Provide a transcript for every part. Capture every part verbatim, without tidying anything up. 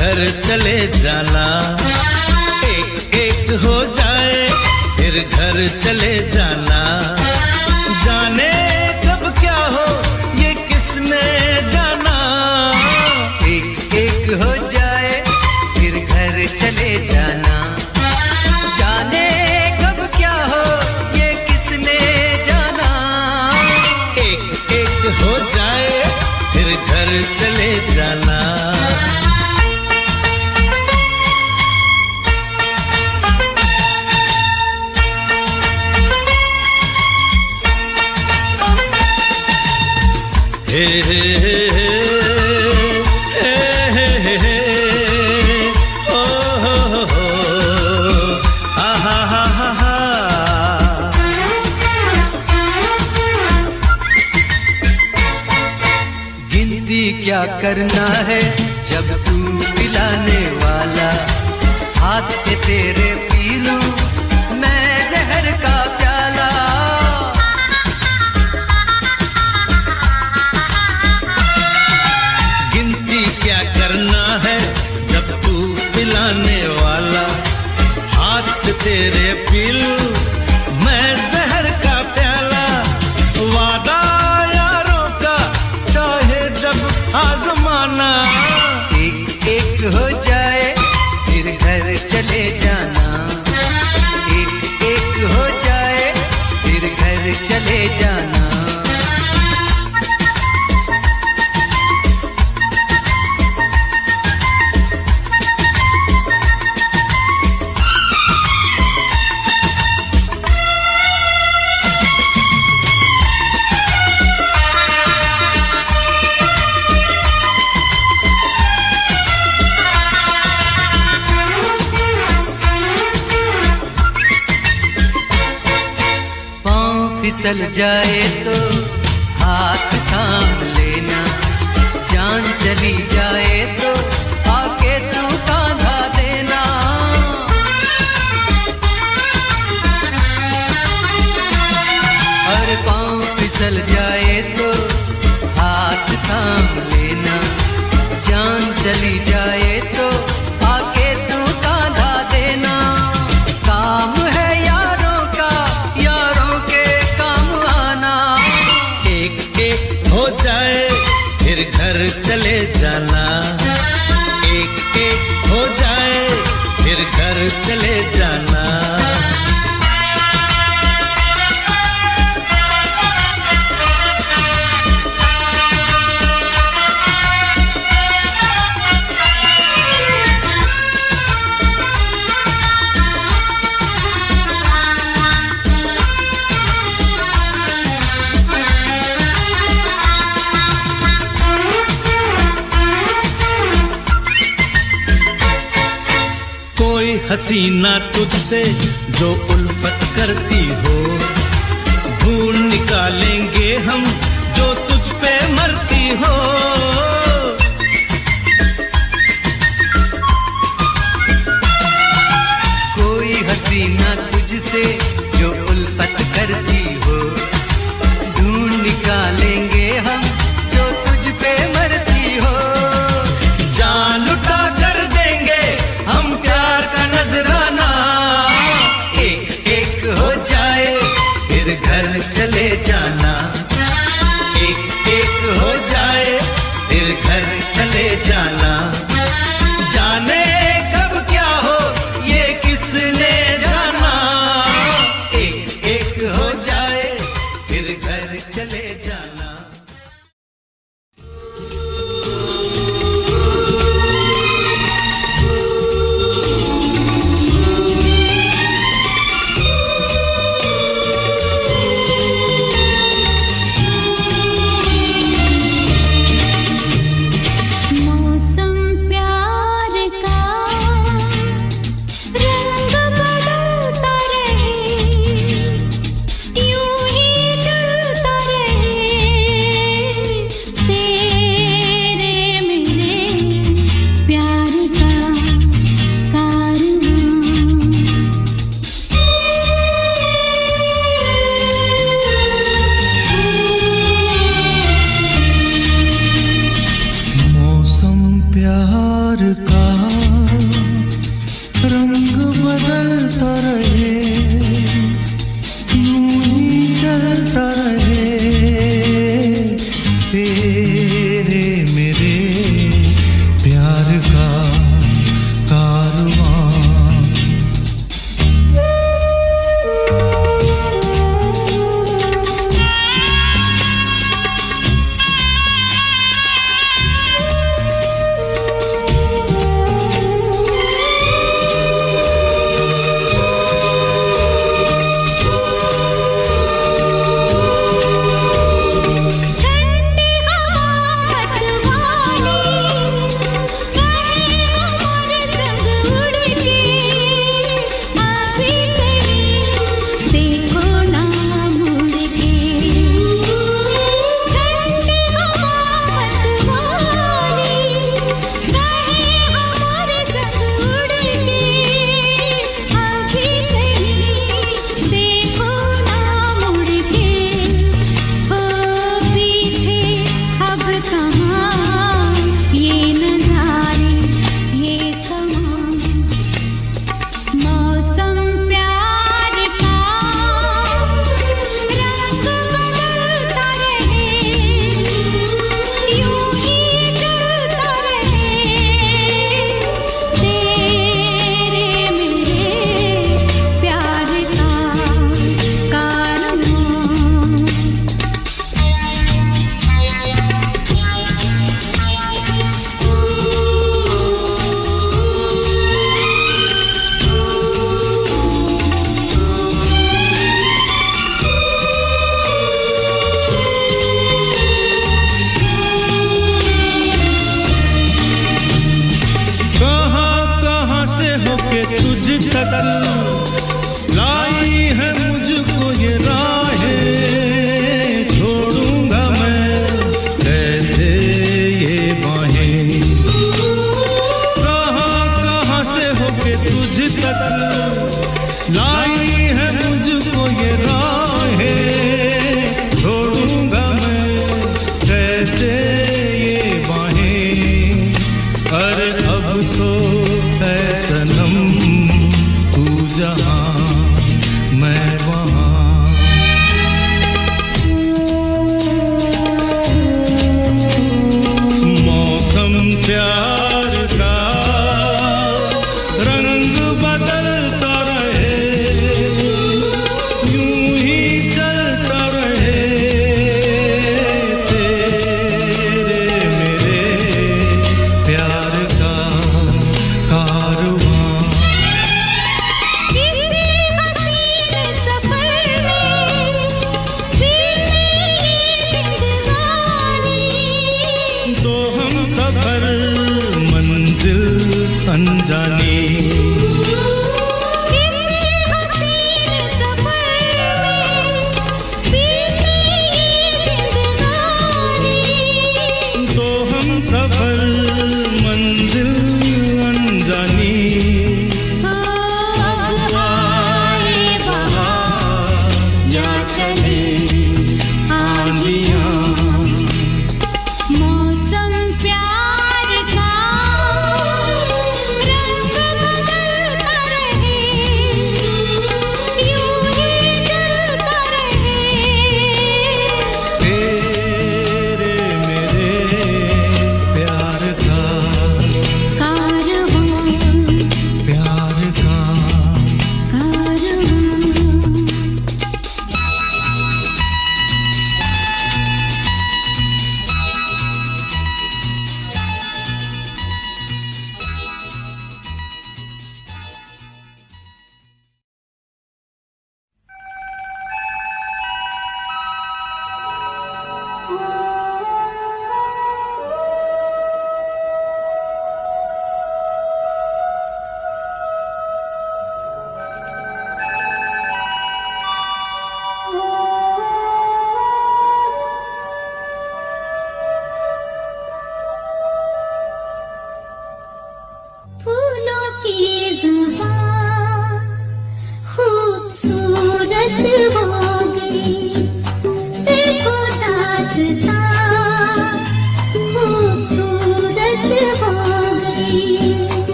घर चले जाना। एक एक हो जाए फिर घर चले जाना। जाने कब क्या हो ये किसने जाना। एक एक हो जाए फिर घर चले जाना। जाने कब क्या हो ये किसने जाना। एक एक हो जाए फिर घर चले जाना। हे हे हे हे हे हे ओ हो हो हो आ हा हा हा हा। गिनती क्या करना है जब तू पिलाने वाला। हाथ से तेरे पी लूं मैं जहर का प्याला। क्या करना है जब तू पिलाने वाला। हाथ से तेरे पी लूं मैं जहर का प्याला। वादा यारों का चाहे जब आजमाना। एक एक हो जाए फिर घर चले जाना। एक एक हो जाए फिर घर चले जाना। फिसल जाए तो हाथ थाम लेना। जान चली जाए तो आके तू कांधा देना। और पाँव फिसल जाए तो हाथ थाम लेना। जान चली जाए तो आके तू कांधा देना। काम है यारों का यारों के हो जाए फिर घर चले जाना। एक एक हो जाए फिर घर चले जाना। हसीना तुझसे जो उल्फत करती हो। ढूंढ निकालेंगे हम जो तुझ पे मरती हो। कोई हसीना तुझसे जो उल्फत करती हो। ढूंढ निकालेंगे हम जो तुझ पे मरती हो। जान लुटा कर देंगे हम प्यार का नजराना। एक एक हो जाए फिर घर चले जाना। एक एक हो जाए फिर घर चले जाना। जाने कब क्या हो ये किसने जाना। एक एक हो जाए फिर घर चले जाना। यूं ही चलता रहे।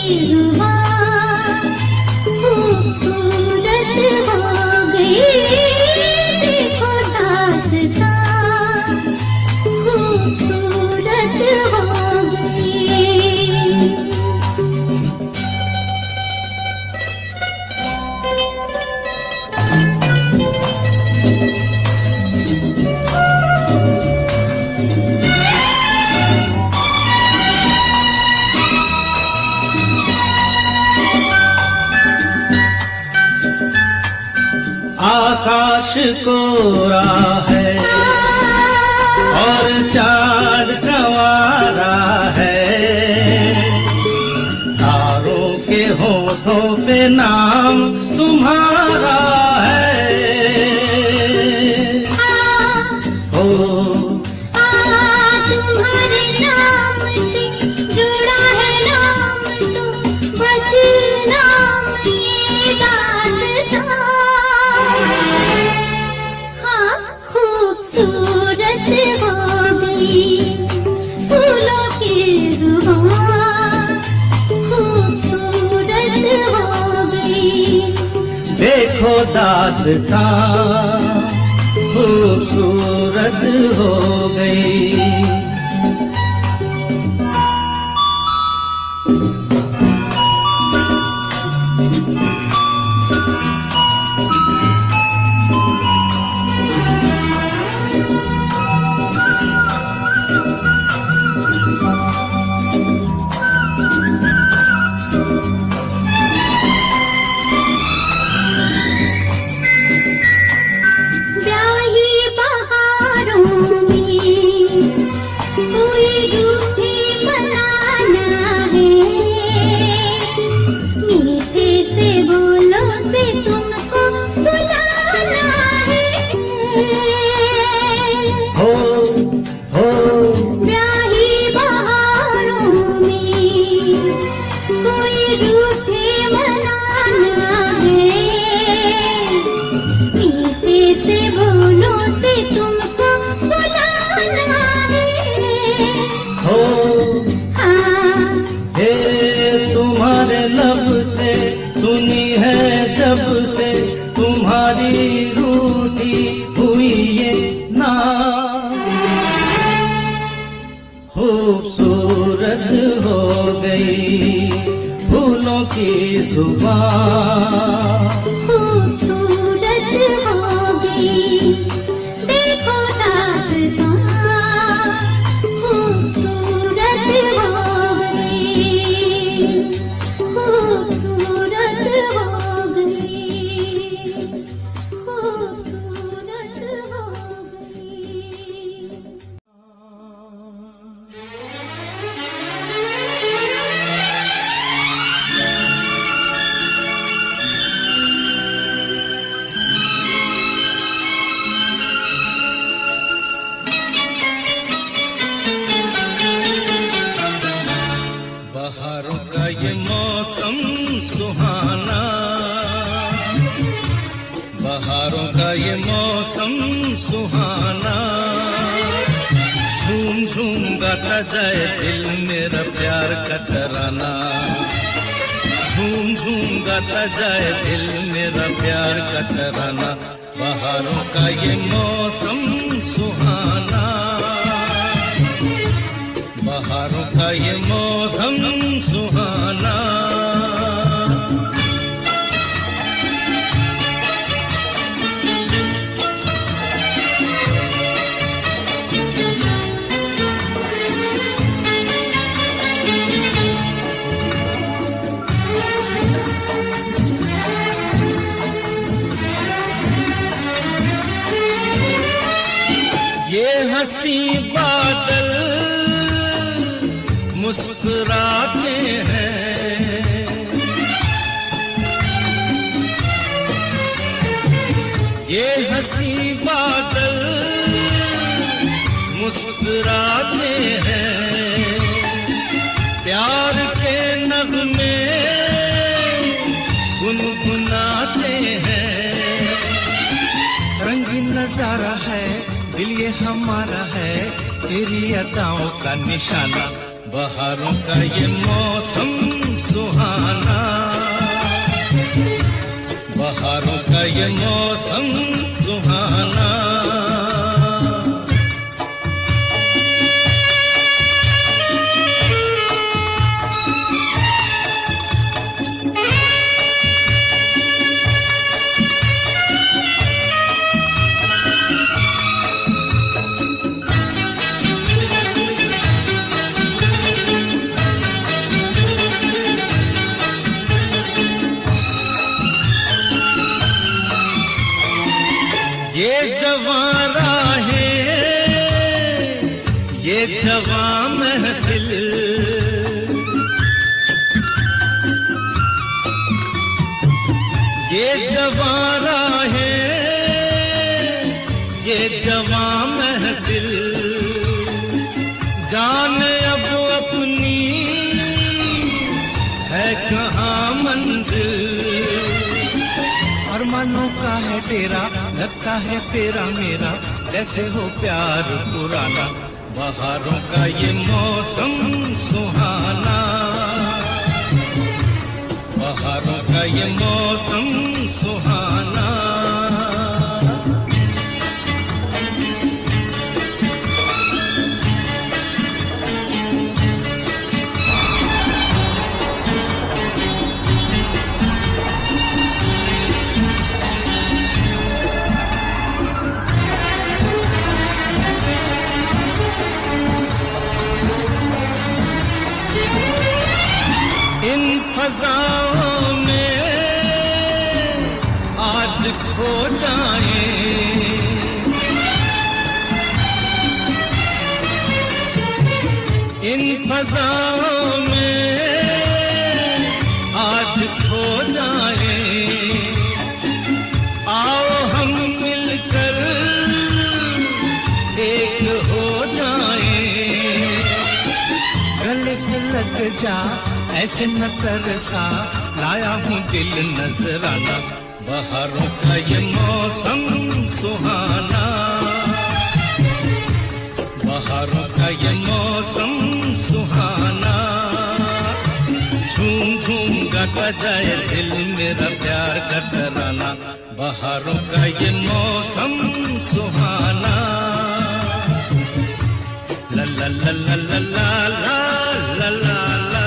जुबान खूबसूरत हो गई। देखो दास्तां खूबसूरत हो गई। आकाश कोरा है और चाँद कंवारा है, तारों के होठों पे नाम तुम्हारा है। ओ तुम्हारे नाम से जुड़ा है नाम तो बदनाम ये दास्तां। हाँ खूबसूरत हो गई फूलों की जुबान खूबसूरत हो गई। देखो दास्तां खूबसूरत हो गई। ब्याही बहारों में कोई रूठे मनाना है, मीठे से बोलो से तुमको बुलाना है। हो हो ब्याही बहारों में कोई रूठे मनाना है, मीठे से बोलो से तुमको बुलाना है। हो हाँ हे तुम्हारे लब से सुनी है जब से तुम्हारी रूठी हुई ये ना खूबसूरत हो गई फूलों की जुबान खूबसूरत हो गई। देखो दास्तां खूबसूरत हो गई खूबसूरत हो गई खूबसूरत हो गई। बहारों का ये मौसम सुहाना, बहारों का ये मौसम सुहाना, झूम झूम गाता जाए दिल मेरा प्यार का तराना, झूम झूम गाता जाए दिल मेरा प्यार का तराना। बहारों का ये मौसम सुहाना, बहारों का ये मौसम सुहाना। ये हंसी बादल मुस्कुराते हैं, ये हंसी बादल मुस्कुराते हैं, प्यार के नगमे गुनगुनाते हैं। रंगीन नजारा है दिल ये हमारा है, तेरी अदाओं का निशाना। बहारों का ये मौसम सुहाना, ये मौसम सुहाना। ये जवां राहें, ये जवां महफिल, ये जवां राहें, ये जवां महफिल, जाने अब अपनी है कहाँ मंजिल। अरमानों का है तेरा, लगता है तेरा मेरा, जैसे हो प्यार पुराना। बहारों का ये मौसम सुहाना, बहारों का ये मौसम सुहाना। फज़ाओं में आज खो जाए, इन फज़ाओं में आज खो जाए। आओ हम मिलकर एक हो जाए, गले से लग जा ऐसे न तरसा, लाया हूँ दिल नजराना। बहारों का ये मौसम सुहाना, बहारों का ये मौसम सुहाना। झूम झूम गाता जाए दिल मेरा प्यार का तराना। बहारों का ये मौसम सुहाना। ला ला ला ला ला ला ला ला ला।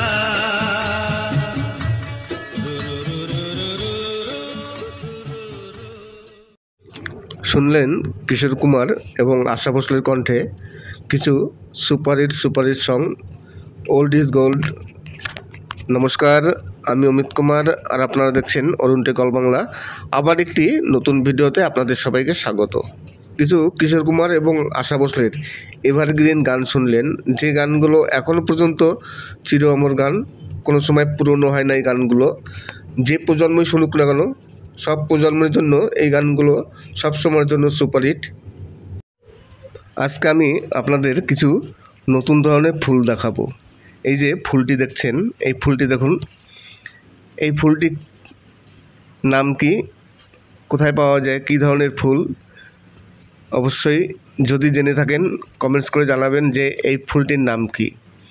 শুনলেন কিশোর কুমার এবং আশা ভোসলের কণ্ঠে কিছু superhit superhit song, old is gold. নমস্কার, আমি অমিত কুমার আর আপনারা দেখছেন অরুণ টেক অল বাংলা। আবার একটি নতুন ভিডিওতে আপনাদের সবাইকে স্বাগত। কিছু কিশোর কুমার এবং আশা ভোসলের এভারগ্রিন গান শুনলেন, যে গানগুলো এখনও পর্যন্ত চির অমর গান, কোনো সময় পুরনো হয় না। এই গানগুলো যে প্রজন্মই শুনুক না কেন, সব প্রজন্মের জন্য এই গানগুলো সবসময়ের জন্য সুপারহিট। আজকে আমি আপনাদের কিছু নতুন ধরনের ফুল দেখাবো। এই যে ফুলটি দেখছেন, এই ফুলটি দেখুন। এই ফুলটি নাম কি, কোথায় পাওয়া যায়, কী ধরনের ফুল, অবশ্যই যদি জেনে থাকেন কমেন্টস করে জানাবেন যে এই ফুলটির নাম কি।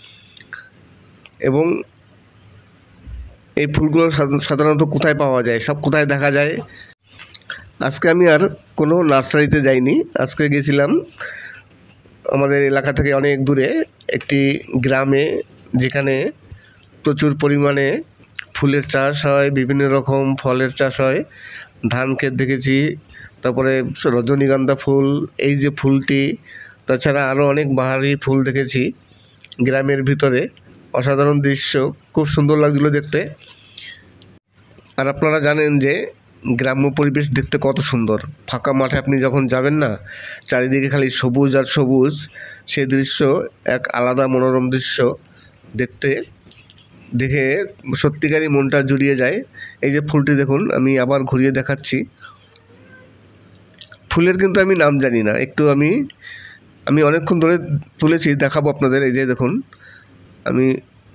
এবং এই ফুলগুলো সাধারণত কোথায় পাওয়া যায়, সব কোথায় দেখা যায়। আজকে আমি আর কোনো নার্সারিতে যাইনি, আজকে গেছিলাম আমাদের এলাকা থেকে অনেক দূরে একটি গ্রামে, যেখানে প্রচুর পরিমাণে ফুলের চাষ হয়, বিভিন্ন রকম ফলের চাষ হয়। ধান ক্ষেত দেখেছি, তারপরে রজনীগন্ধা ফুল, এই যে ফুলটি, তাছাড়া আরও অনেক বাহারি ফুল দেখেছি গ্রামের ভিতরে। অসাধারণ দৃশ্য, খুব সুন্দর লাগছিলো দেখতে। আর আপনারা জানেন যে গ্রাম্য পরিবেশ দেখতে কত সুন্দর। ফাঁকা মাঠে আপনি যখন যাবেন না, চারিদিকে খালি সবুজ আর সবুজ, সে দৃশ্য এক আলাদা মনোরম দৃশ্য। দেখতে দেখে সত্যিকারই মনটা জুড়িয়ে যায়। এই যে ফুলটি দেখুন, আমি আবার ঘুরিয়ে দেখাচ্ছি। ফুলের কিন্তু আমি নাম জানি না, একটু আমি আমি অনেকক্ষণ ধরে তুলেছি, দেখাবো আপনাদের। এই যে দেখুন, আমি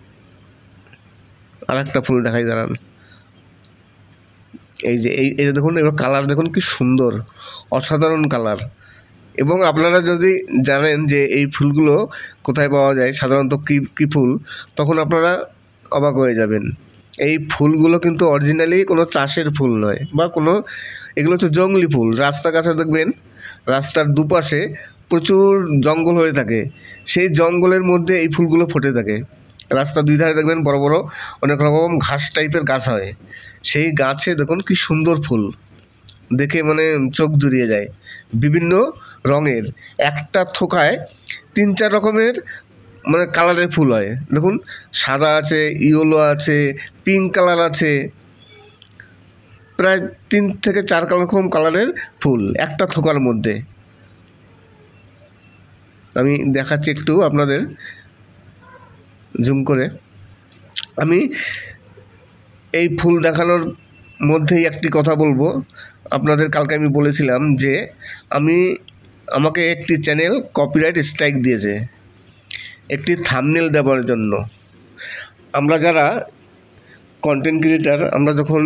আর একটা ফুল দেখাই, দাঁড়ান। এই যে এই এই দেখুন, এবার কালার দেখুন কি সুন্দর, অসাধারণ কালার। এবং আপনারা যদি জানেন যে এই ফুলগুলো কোথায় পাওয়া যায়, সাধারণত কী কী ফুল, তখন আপনারা অবাক হয়ে যাবেন। এই ফুলগুলো কিন্তু অরিজিনালি কোনো চাষের ফুল নয় বা কোনো, এগুলো হচ্ছে জঙ্গলি ফুল। রাস্তা কাছে দেখবেন রাস্তার দুপাশে প্রচুর জঙ্গল হয়ে থাকে, সেই জঙ্গলের মধ্যে এই ফুলগুলো ফুটে থাকে। রাস্তার দুই ধারে দেখবেন বড় বড় অনেক রকম ঘাস টাইপের গাছ হয়, সেই গাছে দেখুন কি সুন্দর ফুল, দেখে মানে চোখ জুড়িয়ে যায়। বিভিন্ন রঙের, একটা থোকায় তিন চার রকমের মানে কালারের ফুল হয়। দেখুন সাদা আছে, ইয়েলো আছে, পিঙ্ক কালার আছে, প্রায় তিন থেকে চার রকম কালারের ফুল একটা থোকার মধ্যে। আমি দেখাচ্ছি একটু আপনাদের জুম করে। আমি এই ফুল দেখানোর মধ্যেই একটি কথা বলবো আপনাদের। কালকে আমি বলেছিলাম যে আমি আমাকে একটি চ্যানেল কপিরাইট স্ট্রাইক দিয়েছে একটি থাম্বনেল দেওয়ার জন্য। আমরা যারা কন্টেন্ট ক্রিয়েটার, আমরা যখন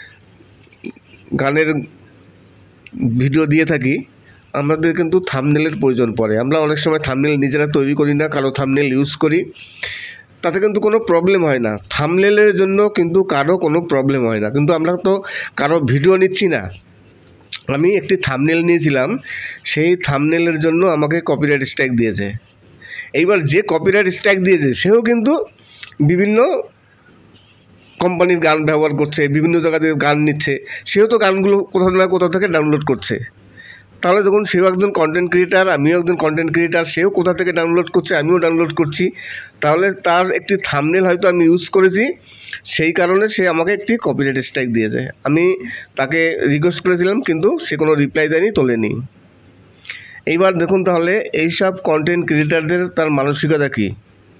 গানের ভিডিও দিয়ে থাকি আমাদের কিন্তু থাম্বনেলের প্রয়োজন পড়ে। আমরা অনেক সময় থাম্বনেল নিজেরা তৈরি করি না, কারো থাম্বনেল ইউজ করি, তাতে কিন্তু কোনো প্রবলেম হয় না। থাম্বনেলের জন্য কিন্তু কারো কোনো প্রবলেম হয় না, কিন্তু আমরা তো কারো ভিডিও নিচ্ছি না। আমি একটি থাম্বনেল নিয়েছিলাম, সেই থাম্বনেলের জন্য আমাকে কপিরাইট স্ট্রাইক দিয়েছে। এইবার যে কপিরাইট স্ট্রাইক দিয়েছে সেও কিন্তু বিভিন্ন কোম্পানির গান ব্যবহার করছে, বিভিন্ন জায়গা থেকে গান নিচ্ছে, সেও তো গানগুলো কোথাও না কোথাও থেকে ডাউনলোড করছে। তাহলে যখন সেও একজন কন্টেন্ট ক্রিয়েটার, আমিও একজন কন্টেন্ট ক্রিয়েটার, সেও কোথা থেকে ডাউনলোড করছে, আমিও ডাউনলোড করছি, তাহলে তার একটি থাম্বনেল হয়তো আমি ইউজ করেছি, সেই কারণে সে আমাকে একটি কপিরাইট স্ট্রাইক দিয়েছে। আমি তাকে রিকোয়েস্ট করেছিলাম কিন্তু সে কোনো রিপ্লাই দেয়নি, তোলেনি। এইবার দেখুন তাহলে এইসব কন্টেন্ট ক্রিয়েটারদের তার মানসিকতা কী।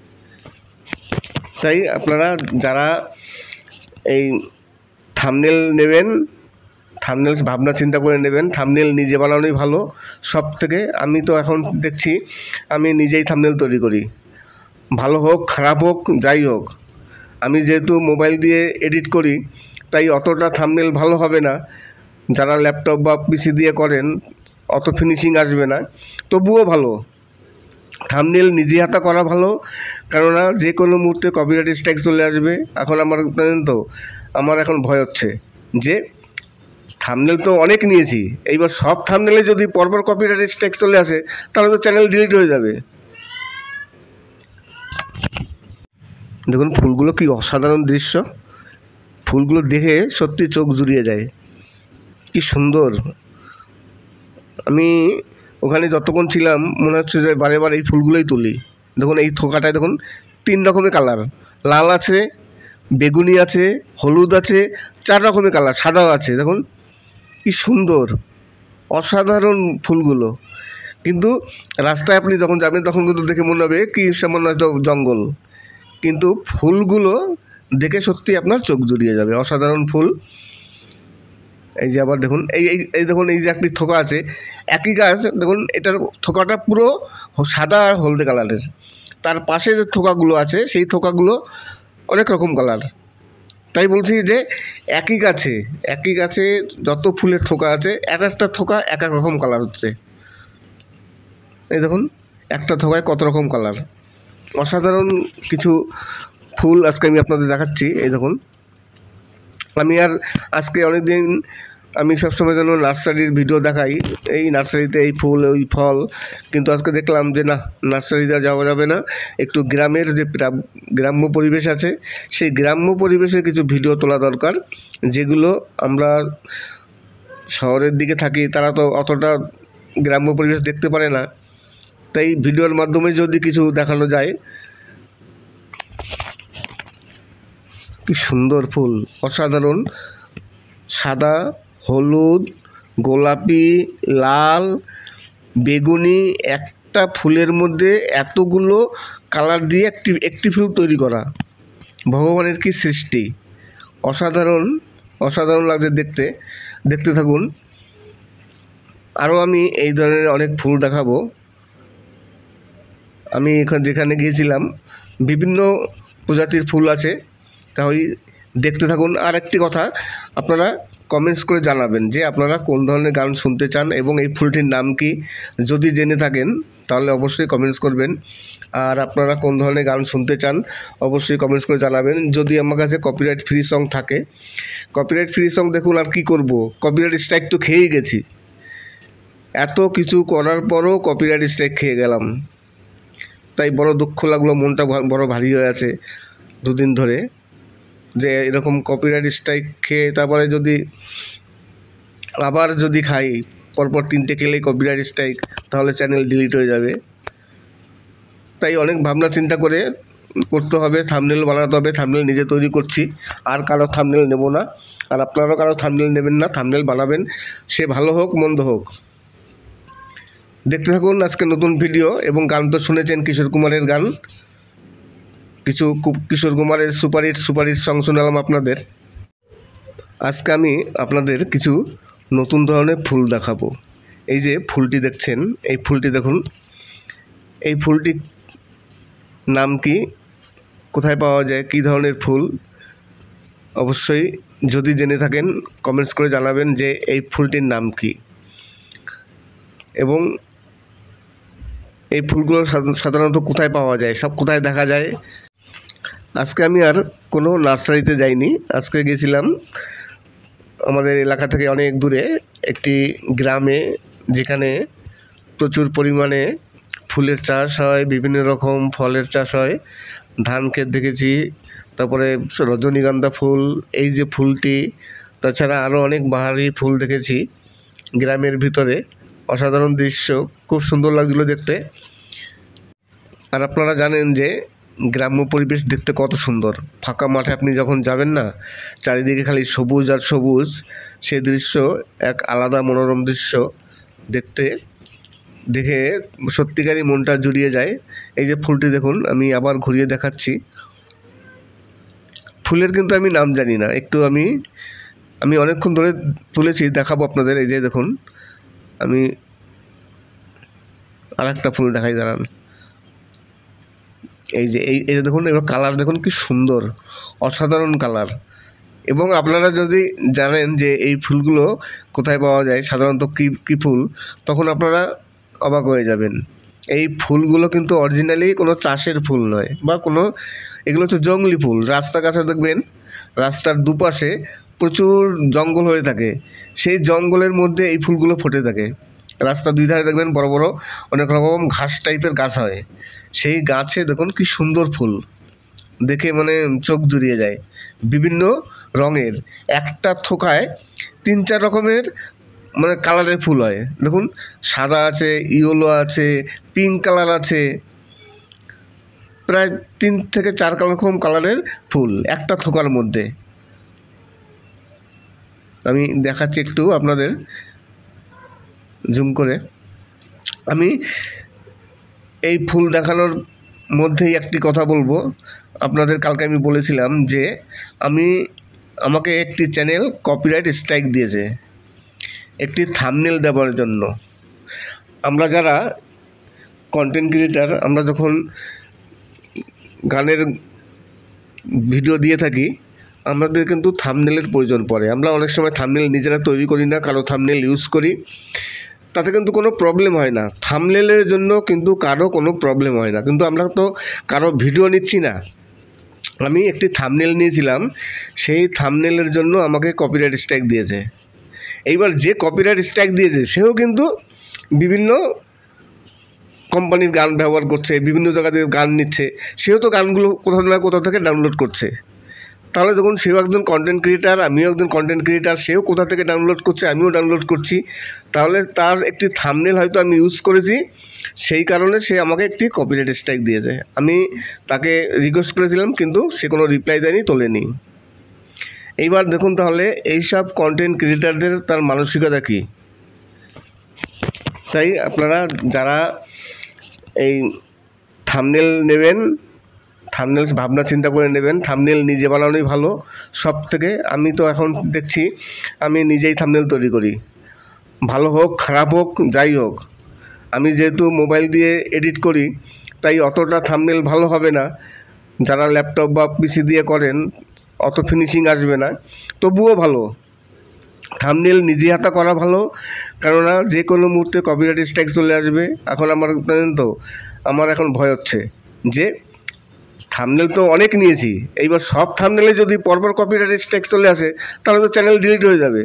তাই আপনারা যারা এই থাম্বনেল নেবেন, থাম্বনেল ভাবনা চিন্তা করে নেবেন। থাম্বনেল নিজে বানানোই ভালো সব থেকে। আমি তো এখন দেখছি আমি নিজেই থাম্বনেল তৈরি করি, ভালো হোক খারাপ হোক যাই হোক। আমি যেহেতু মোবাইল দিয়ে এডিট করি তাই অতটা থাম্বনেল ভালো হবে না, যারা ল্যাপটপ বা পিসি দিয়ে করেন অত ফিনিশিং আসবে না, তবুও ভালো থাম্বনেল নিজে হাতে করা ভালো। কেননা যে কোনো মুহূর্তে কপিরাইট স্ট্রাইক চলে আসবে। এখন আমার জানেন তো, আমার এখন ভয় হচ্ছে যে থাম্বনেল তো অনেক নিয়েছি, এইবার সব থাম্বনেলে যদি পরপর কপিরাইট স্ট্রাইক চলে আসে তাহলে তো চ্যানেল ডিলিট হয়ে যাবে। দেখুন ফুলগুলো কি অসাধারণ দৃশ্য, ফুলগুলো দেখে সত্যি চোখ জুড়িয়ে যায়, কি সুন্দর। আমি ওখানে যতক্ষণ ছিলাম মনে হচ্ছে যে বারে বারে এই ফুলগুলোই তুলি। দেখুন এই থোকাটায় দেখুন তিন রকমের কালার, লাল আছে, বেগুনি আছে, হলুদ আছে, চার রকমের কালার, সাদাও আছে। দেখুন কি সুন্দর, অসাধারণ ফুলগুলো। কিন্তু রাস্তায় আপনি যখন যাবেন তখন কিন্তু দেখে মনে হবে কি সামান্য হয়তো জঙ্গল, কিন্তু ফুলগুলো দেখে সত্যি আপনার চোখ জুড়িয়ে যাবে, অসাধারণ ফুল। এই যে আবার দেখুন এই এই দেখুন এই যে একটি থোকা আছে, একই গাছ, দেখুন এটার থোকাটা পুরো সাদা আর হলদে কালারের, তার পাশে যে থোকাগুলো আছে সেই থোকাগুলো অনেক রকম কালার। তাই বলছি যে একই গাছে একই গাছে যত ফুলের থোকা আছে এক একটা থোকা এক এক রকম কালার হচ্ছে। এই দেখুন একটা থোকায় কত রকম কালার, অসাধারণ কিছু ফুল আজকে আমি আপনাদের দেখাচ্ছি। এই দেখুন আমি আর আজকে অনেক দিন আমি সবসময় যেন নার্সারির ভিডিও দেখাই, এই নার্সারিতে এই ফুল ওই ফল, কিন্তু আজকে দেখলাম যে না, নার্সারিতে যাওয়া যাবে না, একটু গ্রামের যে গ্রাম্য পরিবেশ আছে সেই গ্রাম্য পরিবেশে কিছু ভিডিও তোলা দরকার। যেগুলো আমরা শহরের দিকে থাকি তারা তো অতটা গ্রাম্য পরিবেশ দেখতে পারে না, তাই ভিডিওর মাধ্যমে যদি কিছু দেখানো যায়। কি সুন্দর ফুল, অসাধারণ, সাদা, হলুদ, গোলাপি, লাল, বেগুনি, একটা ফুলের মধ্যে এতগুলো কালার দিয়ে একটি একটি ফুল তৈরি করা, ভগবানের কি সৃষ্টি, অসাধারণ অসাধারণ লাগছে দেখতে। দেখতে থাকুন, আরও আমি এই ধরনের অনেক ফুল দেখাবো। আমি এখানে যেখানে গিয়েছিলাম বিভিন্ন প্রজাতির ফুল আছে, তাই দেখতে থাকুন। আর একটি কথা, আপনারা কমেন্টস করে জানাবেন যে আপনারা কোন ধরনের গান শুনতে চান এবং এই ফুলটির নাম কি। যদি জেনে থাকেন তাহলে অবশ্যই কমেন্টস করবেন। আর আপনারা কোন ধরনের গান শুনতে চান অবশ্যই কমেন্টস করে জানাবেন। যদি আমার কাছে কপিরাইট ফ্রি সং থাকে, কপিরাইট ফ্রি সং দেখুন আর কি করব, কপিরাইট স্ট্রাইক তো খেয়েই গেছি। এত কিছু করার পরও কপিরাইট স্ট্রাইক খেয়ে গেলাম, তাই বড় দুঃখ লাগলো, মনটা বড় ভারী হয়ে আছে দুদিন ধরে, যে এরকম কপিরাইট স্ট্রাইক খেয়ে তারপরে যদি আবার যদি খাই পরপর তিনটে খেলেই কপিরাইট স্ট্রাইক, তাহলে চ্যানেল ডিলিট হয়ে যাবে। তাই অনেক ভাবনা চিন্তা করে করতে হবে, থাম্বনেল বানাতে হবে। থাম্বনেল নিজে তৈরি করছি, আর কারো থাম্বনেল নেব না। আর আপনারাও কারো থাম্বনেল নেবেন না, থাম্বনেল বানাবেন, সে ভালো হোক মন্দ হোক। দেখতে থাকুন আজকে নতুন ভিডিও। এবং গান তো শুনেছেন কিশোর কুমারের গান, কিছু কিশোর কুমারের সুপারহিট সুপারহিট সং শোনালাম আপনাদের। আজকে আমি আপনাদের কিছু নতুন ধরনের ফুল দেখাবো। এই যে ফুলটি দেখছেন, এই ফুলটি দেখুন, এই ফুলটি নাম কি, কোথায় পাওয়া যায়, কী ধরনের ফুল, অবশ্যই যদি জেনে থাকেন কমেন্টস করে জানাবেন যে এই ফুলটির নাম কি। এবং এই ফুলগুলো সাধারণত কোথায় পাওয়া যায়, সব কোথায় দেখা যায়। আজকে আমি আর কোনো নার্সারিতে যাইনি, আজকে গেছিলাম আমাদের এলাকা থেকে অনেক দূরে একটি গ্রামে, যেখানে প্রচুর পরিমাণে ফুলের চাষ হয়, বিভিন্ন রকম ফলের চাষ হয়। ধান ক্ষেত দেখেছি, তারপরে রজনীগন্ধা ফুল, এই যে ফুলটি, তাছাড়া আরও অনেক বাহারি ফুল দেখেছি গ্রামের ভিতরে। অসাধারণ দৃশ্য, খুব সুন্দর লাগছিলো দেখতে। আর আপনারা জানেন যে গ্রাম্য পরিবেশ দেখতে কত সুন্দর। ফাঁকা মাঠে আপনি যখন যাবেন না, চারিদিকে খালি সবুজ আর সবুজ, সেই দৃশ্য এক আলাদা মনোরম দৃশ্য। দেখতে দেখে সত্যিকারই মনটা জুড়িয়ে যায়। এই যে ফুলটি দেখুন, আমি আবার ঘুরিয়ে দেখাচ্ছি। ফুলের কিন্তু আমি নাম জানি না, একটু আমি আমি অনেকক্ষণ ধরে তুলেছি, দেখাবো আপনাদের। এই যে দেখুন, আমি আর একটা ফুল দেখাই, দাঁড়ান। এই যে এই এই যে দেখুন, এবার কালার দেখুন কি সুন্দর, অসাধারণ কালার। এবং আপনারা যদি জানেন যে এই ফুলগুলো কোথায় পাওয়া যায়, সাধারণত কী কী ফুল, তখন আপনারা অবাক হয়ে যাবেন। এই ফুলগুলো কিন্তু অরিজিনালি কোনো চাষের ফুল নয়, বা কোনো, এগুলো হচ্ছে জংলি ফুল। রাস্তা কাছে দেখবেন, রাস্তার দুপাশে প্রচুর জঙ্গল হয়ে থাকে, সেই জঙ্গলের মধ্যে এই ফুলগুলো ফুটে থাকে। রাস্তা দুই ধারে দেখবেন বড় বড় অনেক রকম ঘাস টাইপের গাছ হয়, সেই গাছে দেখুন কি সুন্দর ফুল, দেখে মানে চোখ জুড়িয়ে যায়। বিভিন্ন রঙের, একটা থোকায় তিন চার রকমের মানে কালারের ফুল হয়। দেখুন, সাদা আছে, ইয়েলো আছে, পিঙ্ক কালার আছে, প্রায় তিন থেকে চার রকম কালারের ফুল একটা থোকার মধ্যে। আমি দেখাচ্ছি একটু আপনাদের জুম করে। আমি এই ফুল দেখানোর মধ্যেই একটি কথা বলবো আপনাদের। কালকে আমি বলেছিলাম যে আমি আমাকে একটি চ্যানেল কপিরাইট স্ট্রাইক দিয়েছে একটি থাম্বনেল দেওয়ার জন্য। আমরা যারা কন্টেন্ট ক্রিয়েটার, আমরা যখন গানের ভিডিও দিয়ে থাকি, আমাদের কিন্তু থাম্বনেলের প্রয়োজন পড়ে। আমরা অনেক সময় থাম্বনেল নিজেরা তৈরি করি না, কারো থাম্বনেল ইউজ করি, তাতে কিন্তু কোনো প্রবলেম হয় না। থাম্বনেলের জন্য কিন্তু কারো কোনো প্রবলেম হয় না, কিন্তু আমরা তো কারো ভিডিও নিচ্ছি না। আমি একটি থাম্বনেল নিয়েছিলাম, সেই থাম্বনেলের জন্য আমাকে কপিরাইট স্ট্রাইক দিয়েছে। এইবার যে কপিরাইট স্ট্রাইক দিয়েছে সেও কিন্তু বিভিন্ন কোম্পানির গান ব্যবহার করছে, বিভিন্ন জায়গা থেকে গান নিচ্ছে, সেও তো গানগুলো কোথাও না কোথাও থেকে ডাউনলোড করছে। তাহলে যখন সেও একজন কন্টেন্ট ক্রিয়েটার, আমিও একজন কন্টেন্ট ক্রিয়েটার, সেও কোথা থেকে ডাউনলোড করছে, আমিও ডাউনলোড করছি, তাহলে তার একটি থাম্বনেল হয়তো আমি ইউজ করেছি, সেই কারণে সে আমাকে একটি কপিরাইট স্ট্রাইক দিয়েছে। আমি তাকে রিকোয়েস্ট করেছিলাম, কিন্তু সে কোনো রিপ্লাই দেয়নি, তোলেনি। এইবার দেখুন তাহলে এইসব কন্টেন্ট ক্রিয়েটারদের তার মানসিকতা কী। তাই আপনারা যারা এই থাম্বনেল নেবেন, থাম্বনেল ভাবনা চিন্তা করে নেবেন। থাম্বনেল নিজে বানানোই ভালো সব থেকে। আমি তো এখন দেখছি আমি নিজেই থাম্বনেল তৈরি করি, ভালো হোক খারাপ হোক যাই হোক। আমি যেহেতু মোবাইল দিয়ে এডিট করি, তাই অতটা থাম্বনেল ভালো হবে না। যারা ল্যাপটপ বা পিসি দিয়ে করেন অত ফিনিশিং আসবে না, তবুও ভালো। থাম্বনেল নিজে হাতে করা ভালো, কেননা যে কোনো মুহূর্তে কপিরাইট স্ট্রাইক চলে আসবে। এখন আমার জানেন তো আমার এখন ভয় হচ্ছে যে থাম্বনেল তো অনেক নিয়েছি, এইবার সব থাম্বনেলে যদি পরপর কপিরাইট স্ট্রাইক চলে আসে তাহলে তো চ্যানেল ডিলিট হয়ে যাবে।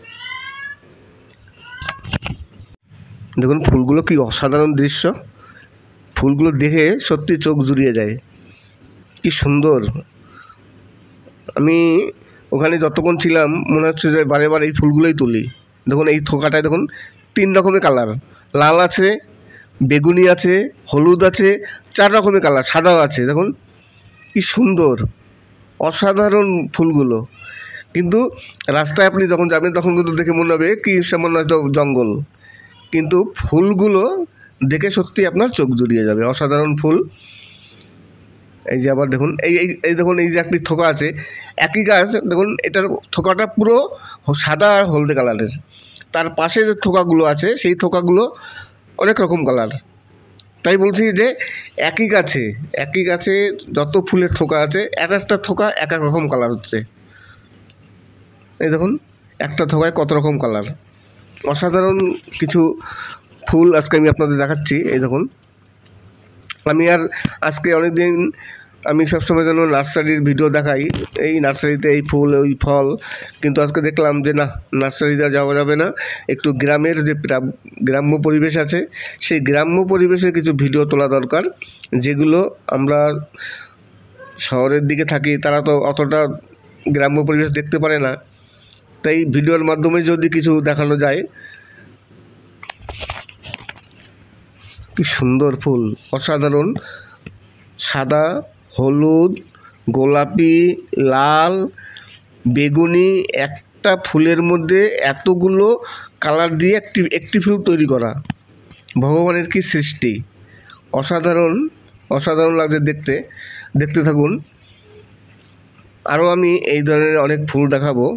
দেখুন ফুলগুলো কি অসাধারণ দৃশ্য, ফুলগুলো দেখে সত্যি চোখ জুড়িয়ে যায়, কি সুন্দর। আমি ওখানে যতক্ষণ ছিলাম মনে হচ্ছে যে বারে বারে এই ফুলগুলোই তুলি। দেখুন এই থোকাটায় দেখুন তিন রকমের কালার, লাল আছে, বেগুনি আছে, হলুদ আছে, চার রকমের কালার, সাদাও আছে। দেখুন কি সুন্দর, অসাধারণ ফুলগুলো। কিন্তু রাস্তায় আপনি যখন যাবেন তখন কিন্তু দেখে মনে হবে কি সামান্য হয়তো জঙ্গল, কিন্তু ফুলগুলো দেখে সত্যি আপনার চোখ জুড়িয়ে যাবে, অসাধারণ ফুল। এই যে আবার দেখুন এই এই দেখুন এই যে একটি থোকা আছে, একই গাছ, দেখুন এটার থোকাটা পুরো সাদা আর হলদে কালারের, তার পাশে যে থোকাগুলো আছে সেই থোকাগুলো অনেক রকম কালার। তাই বলছি যে একই গাছে একই গাছে যত ফুলের থোকা আছে এক একটা থোকা এক এক রকম কালার হচ্ছে। এই দেখুন একটা থোকায় কত রকম কালার, অসাধারণ কিছু ফুল আজকে আমি আপনাদের দেখাচ্ছি। এই দেখুন আমি আর আজকে অনেক দিন আমি সবসময় যেন নার্সারির ভিডিও দেখাই, এই নার্সারিতে এই ফুল ওই ফল, কিন্তু আজকে দেখলাম যে না, নার্সারিতে যাওয়া যাবে না, একটু গ্রামের যে গ্রাম্য পরিবেশ আছে সেই গ্রাম্য পরিবেশের কিছু ভিডিও তোলা দরকার, যেগুলো আমরা শহরের দিকে থাকি তারা তো অতটা গ্রাম্য পরিবেশ দেখতে পারে না। তাই ভিডিওর মাধ্যমে যদি কিছু দেখানো যায়। কি সুন্দর ফুল, অসাধারণ, সাদা, হলুদ, গোলাপি, লাল, বেগুনি, একটা ফুলের মধ্যে এতগুলো কালার দিয়ে একটি একটি ফুল তৈরি করা, ভগবানের কি সৃষ্টি, অসাধারণ অসাধারণ লাগছে দেখতে। দেখতে থাকুন, আরও আমি এই ধরনের অনেক ফুল দেখাবো।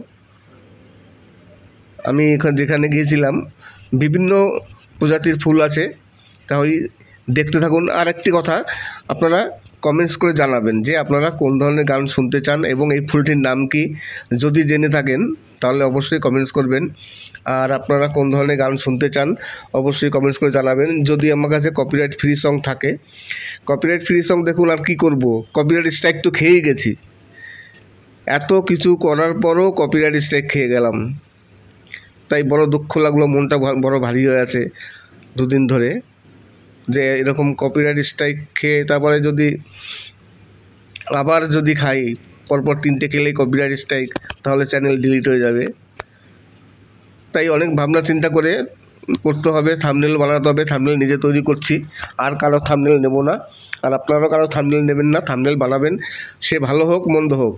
আমি এখানে যেখানে গিয়েছিলাম বিভিন্ন প্রজাতির ফুল আছে, তাই দেখতে থাকুন। আর একটি কথা, আপনারা কমেন্টস করে জানাবেন যে আপনারা কোন ধরনের গান শুনতে চান এবং এই ফুলটির নাম কি, যদি জেনে থাকেন তাহলে অবশ্যই কমেন্টস করবেন। আর আপনারা কোন ধরনের গান শুনতে চান অবশ্যই কমেন্টস করে জানাবেন। যদি আমার কাছে কপিরাইট ফ্রি সং থাকে, কপিরাইট ফ্রি সং দেখুন আর কি করব, কপিরাইট স্ট্রাইক তো খেয়েই গেছি, এত কিছু করার পরও কপিরাইট স্ট্রাইক খেয়ে গেলাম, তাই বড় দুঃখ লাগলো, মনটা বড় ভারী হয়ে আছে দুদিন ধরে, যে এরকম কপিরাইট স্ট্রাইক খেয়ে তারপরে যদি আবার যদি খাই পরপর তিনটে খেলেই কপিরাইট স্ট্রাইক, তাহলে চ্যানেল ডিলিট হয়ে যাবে। তাই অনেক ভাবনা চিন্তা করে করতে হবে, থাম্বনেল বানাতে হবে। থাম্বনেল নিজে তৈরি করছি, আর কারো থাম্বনেল নেব না, আর আপনারাও কারো থাম্বনেল নেবেন না, থাম্বনেল বানাবেন, সে ভালো হোক মন্দ হোক।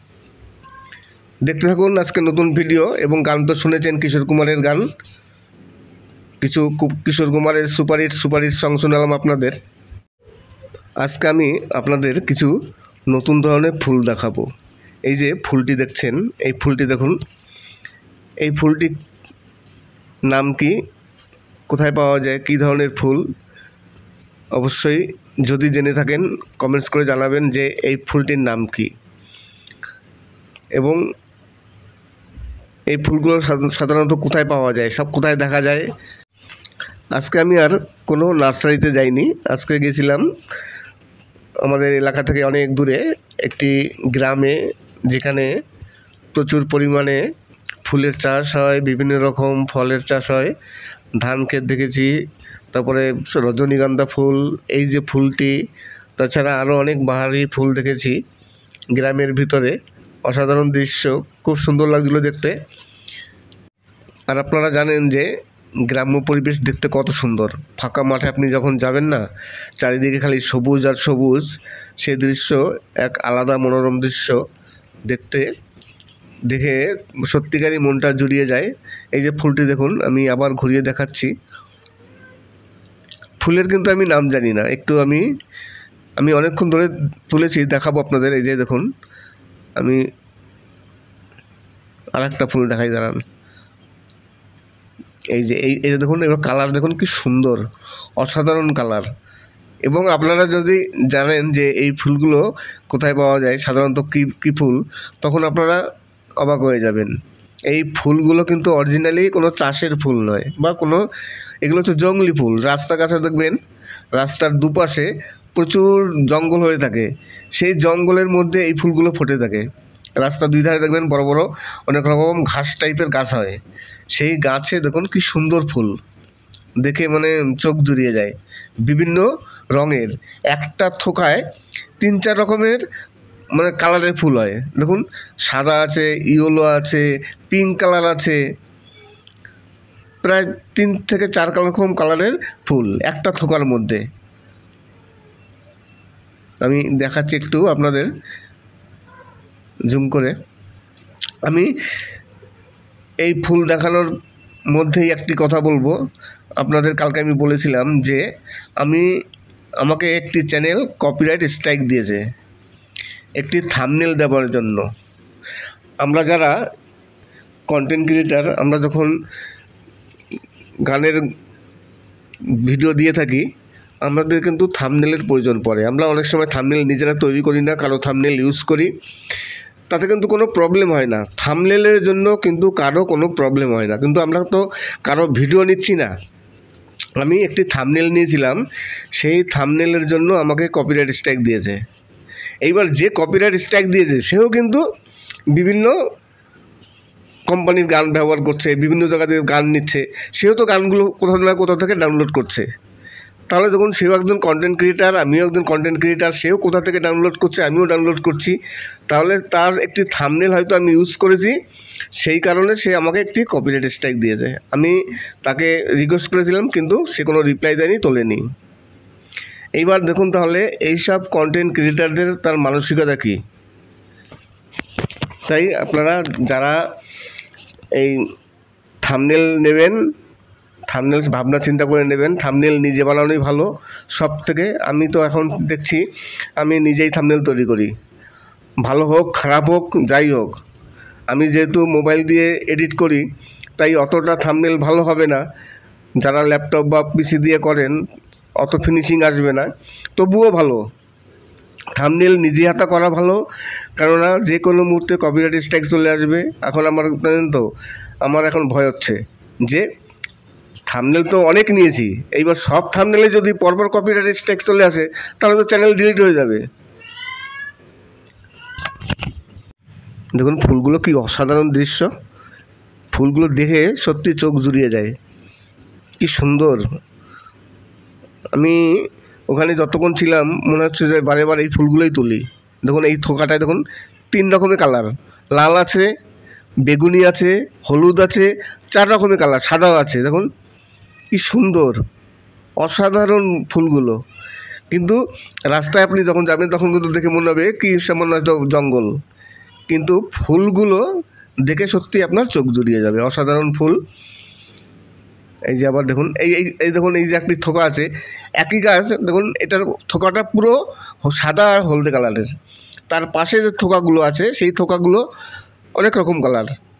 দেখতে থাকুন আজকে নতুন ভিডিও। এবং গান তো শুনেছেন কিশোর কুমারের গান, কিছু কিশোর কুমারের সুপারহিট সুপারহিট সং শোনালাম আপনাদের। আজকে আমি আপনাদের কিছু নতুন ধরনের ফুল দেখাবো। এই যে ফুলটি দেখছেন, এই ফুলটি দেখুন, এই ফুলটি নাম কি, কোথায় পাওয়া যায়, কী ধরনের ফুল, অবশ্যই যদি জেনে থাকেন কমেন্টস করে জানাবেন যে এই ফুলটির নাম কি। এবং এই ফুলগুলো সাধারণত কোথায় পাওয়া যায়, সব কোথায় দেখা যায়। আজকে আমি আর কোনো নার্সারিতে যাইনি, আজকে গেছিলাম আমাদের এলাকা থেকে অনেক দূরে একটি গ্রামে, যেখানে প্রচুর পরিমাণে ফুলের চাষ হয়, বিভিন্ন রকম ফলের চাষ হয়, ধান ক্ষেত দেখেছি, তারপরে রজনীগন্ধা ফুল, এই যে ফুলটি, তাছাড়া আরও অনেক বাহারি ফুল দেখেছি গ্রামের ভিতরে, অসাধারণ দৃশ্য, খুব সুন্দর লাগছিলো দেখতে। আর আপনারা জানেন যে গ্রাম্য পরিবেশ দেখতে কত সুন্দর, ফাঁকা মাঠে আপনি যখন যাবেন না, চারিদিকে খালি সবুজ আর সবুজ, সেই দৃশ্য এক আলাদা মনোরম দৃশ্য, দেখতে দেখে সত্যিকারই মনটা জুড়িয়ে যায়। এই যে ফুলটি দেখুন, আমি আবার ঘুরিয়ে দেখাচ্ছি, ফুলের কিন্তু আমি নাম জানি না, একটু আমি আমি অনেকক্ষণ ধরে তুলেছি, দেখাবো আপনাদের। এই যে দেখুন, আমি আর একটা ফুল দেখাই, দাঁড়ান, এই যে এই এই যে দেখুন, এবার কালার দেখুন কি সুন্দর, অসাধারণ কালার। এবং আপনারা যদি জানেন যে এই ফুলগুলো কোথায় পাওয়া যায়, সাধারণত কী কী ফুল, তখন আপনারা অবাক হয়ে যাবেন। এই ফুলগুলো কিন্তু অরিজিনালি কোনো চাষের ফুল নয় বা কোনো, এগুলো হচ্ছে জঙ্গলি ফুল। রাস্তা কাছে দেখবেন রাস্তার দুপাশে প্রচুর জঙ্গল হয়ে থাকে, সেই জঙ্গলের মধ্যে এই ফুলগুলো ফুটে থাকে। রাস্তার দুই ধারে দেখবেন বড় বড় অনেক রকম ঘাস টাইপের গাছ হয়, সেই গাছে দেখুন কি সুন্দর ফুল, দেখে মানে চোখ জুড়িয়ে যায়। বিভিন্ন রঙের, একটা থোকায় তিন চার রকমের মানে কালারের ফুল হয়। দেখুন সাদা আছে, ইয়েলো আছে, পিঙ্ক কালার আছে, প্রায় তিন থেকে চার রকম কালারের ফুল একটা থোকার মধ্যে। আমি দেখাচ্ছি একটু আপনাদের জুম করে। আমি এই ফুল দেখানোর মধ্যেই একটি কথা বলবো আপনাদের। কালকে আমি বলেছিলাম যে আমি আমাকে একটি চ্যানেল কপিরাইট স্ট্রাইক দিয়েছে একটি থাম্বনেল দেওয়ার জন্য। আমরা যারা কন্টেন্ট ক্রিয়েটার, আমরা যখন গানের ভিডিও দিয়ে থাকি আমাদের কিন্তু থাম্বনেলের প্রয়োজন পড়ে। আমরা অনেক সময় থাম্বনেল নিজেরা তৈরি করি না, কারো থাম্বনেল ইউজ করি, তাতে কিন্তু কোনো প্রবলেম হয় না। থাম্বনেলের জন্য কিন্তু কারো কোনো প্রবলেম হয় না, কিন্তু আমরা তো কারো ভিডিও নিচ্ছি না। আমি একটি থাম্বনেল নিয়েছিলাম, সেই থাম্বনেলের জন্য আমাকে কপিরাইট স্ট্রাইক দিয়েছে। এইবার যে কপিরাইট স্ট্রাইক দিয়েছে সেও কিন্তু বিভিন্ন কোম্পানির গান ব্যবহার করছে, বিভিন্ন জায়গা থেকে গান নিচ্ছে, সেও তো গানগুলো কোথাও না কোথাও থেকে ডাউনলোড করছে। তাহলে যখন সেও একজন কন্টেন্ট ক্রিয়েটার, আমিও একজন কন্টেন্ট ক্রিয়েটার, সেও কোথা থেকে ডাউনলোড করছে, আমিও ডাউনলোড করছি, তাহলে তার একটি থাম্বনেল হয়তো আমি ইউজ করেছি, সেই কারণে সে আমাকে একটি কপিরাইট স্ট্রাইক দিয়েছে। আমি তাকে রিকোয়েস্ট করেছিলাম কিন্তু সে কোনো রিপ্লাই দেয়নি, তোলেনি। এইবার দেখুন তাহলে এইসব কন্টেন্ট ক্রিয়েটারদের তার মানসিকতা কী। তাই আপনারা যারা এই থাম্বনেল নেবেন, থাম্বনেল ভাবনা চিন্তা করে নেবেন। থাম্বনেল নিজে বানানোই ভালো সব থেকে। আমি তো এখন দেখছি আমি নিজেই থাম্বনেল তৈরি করি, ভালো হোক খারাপ হোক যাই হোক। আমি যেহেতু মোবাইল দিয়ে এডিট করি তাই অতটা থাম্বনেল ভালো হবে না, যারা ল্যাপটপ বা পিসি দিয়ে করেন অত ফিনিশিং আসবে না, তবুও ভালো থাম্বনেল নিজে হাতে করা ভালো। কেননা যে কোনো মুহূর্তে কপিরাইট স্ট্রাইক চলে আসবে। এখন আমার জানেন তো, আমার এখন ভয় হচ্ছে যে থাম্বনেল তো অনেক নিয়েছি, এইবার সব থাম্বনেলে যদি পরপর কপিরাইট স্ট্রাইক চলে আসে তাহলে তো চ্যানেল ডিলিট হয়ে যাবে। দেখুন ফুলগুলো কি অসাধারণ দৃশ্য, ফুলগুলো দেখে সত্যি চোখ জুড়িয়ে যায়, কি সুন্দর। আমি ওখানে যতক্ষণ ছিলাম মনে হচ্ছে যে বারে বারে এই ফুলগুলোই তুলি। দেখুন এই থোকাটায় দেখুন তিন রকমের কালার, লাল আছে, বেগুনি আছে, হলুদ আছে, চার রকমের কালার, সাদাও আছে। দেখুন কি সুন্দর, অসাধারণ ফুলগুলো। কিন্তু রাস্তায় আপনি যখন যাবেন তখন কিন্তু দেখে মনে হবে কি সামান্য হয়তো জঙ্গল, কিন্তু ফুলগুলো দেখে সত্যি আপনার চোখ জুড়িয়ে যাবে, অসাধারণ ফুল। এই যে আবার দেখুন এই এই দেখুন এই যে একটি থোকা আছে, একই গাছ, দেখুন এটার থোকাটা পুরো সাদা আর হলদে কালারের, তার পাশে যে থোকাগুলো আছে সেই থোকাগুলো অনেক রকম কালার।